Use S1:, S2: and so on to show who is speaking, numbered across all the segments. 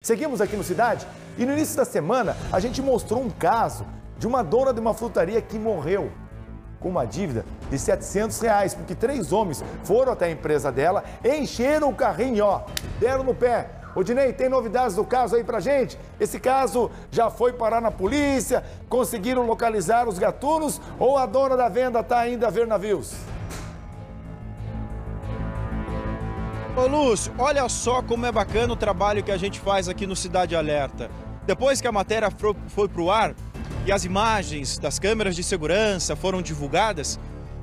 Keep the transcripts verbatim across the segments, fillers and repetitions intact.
S1: Seguimos aqui no Cidade e no início da semana a gente mostrou um caso de uma dona de uma frutaria que morreu com uma dívida de setecentos reais, porque três homens foram até a empresa dela, encheram o carrinho, ó, deram no pé. Odinei, tem novidades do caso aí pra gente? Esse caso já foi parar na polícia? Conseguiram localizar os gatunos ou a dona da venda tá ainda a ver navios?
S2: Ô Lúcio, olha só como é bacana o trabalho que a gente faz aqui no Cidade Alerta. Depois que a matéria foi pro ar e as imagens das câmeras de segurança foram divulgadas,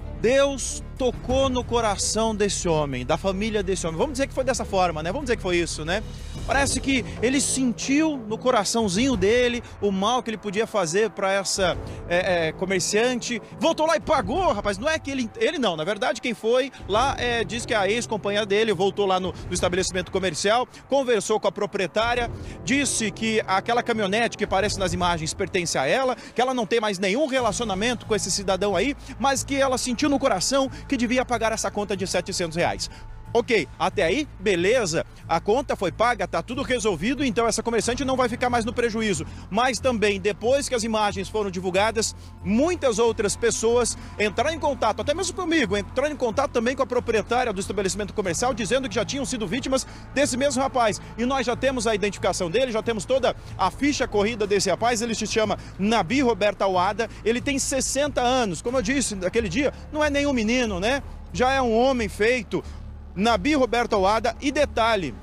S2: Deus tocou no coração desse homem, da família desse homem. Vamos dizer que foi dessa forma, né? Vamos dizer que foi isso, né? Parece que ele sentiu no coraçãozinho dele o mal que ele podia fazer para essa é, é, comerciante. Voltou lá e pagou, rapaz. Não é que ele... Ele não, na verdade quem foi lá é, diz que a ex-companheira dele voltou lá no, no estabelecimento comercial, conversou com a proprietária, disse que aquela caminhonete que aparece nas imagens pertence a ela, que ela não tem mais nenhum relacionamento com esse cidadão aí, mas que ela sentiu no coração que devia pagar essa conta de setecentos reais. Ok, até aí, beleza, a conta foi paga, tá tudo resolvido, então essa comerciante não vai ficar mais no prejuízo. Mas também, depois que as imagens foram divulgadas, muitas outras pessoas entraram em contato, até mesmo comigo, entraram em contato também com a proprietária do estabelecimento comercial, dizendo que já tinham sido vítimas desse mesmo rapaz. E nós já temos a identificação dele, já temos toda a ficha corrida desse rapaz, ele se chama Nabi Roberto Awada, ele tem sessenta anos, como eu disse naquele dia, não é nenhum menino, né? Já é um homem feito. Nabi Roberto Awada, e detalhe,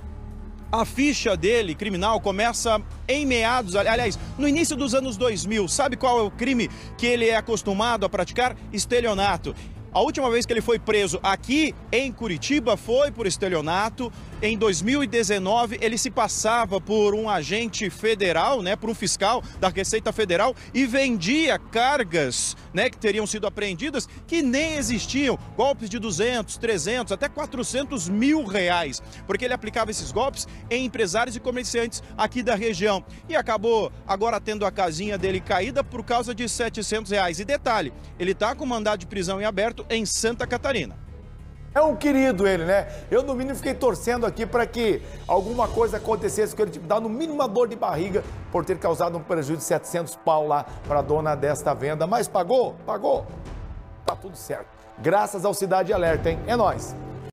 S2: a ficha dele, criminal, começa em meados, aliás, no início dos anos dois mil. Sabe qual é o crime que ele é acostumado a praticar? Estelionato. A última vez que ele foi preso aqui em Curitiba foi por estelionato. Em dois mil e dezenove, ele se passava por um agente federal, né, por um fiscal da Receita Federal e vendia cargas, né, que teriam sido apreendidas, que nem existiam. Golpes de duzentos, trezentos, até quatrocentos mil reais, porque ele aplicava esses golpes em empresários e comerciantes aqui da região. E acabou agora tendo a casinha dele caída por causa de setecentos reais. E detalhe, ele está com mandado de prisão em aberto em Santa Catarina.
S1: É um querido ele, né? Eu, no mínimo, fiquei torcendo aqui para que alguma coisa acontecesse com ele, tipo, dar no mínimo uma dor de barriga por ter causado um prejuízo de setecentos pau lá para a dona desta venda. Mas pagou? Pagou. Tá tudo certo. Graças ao Cidade Alerta, hein? É nóis.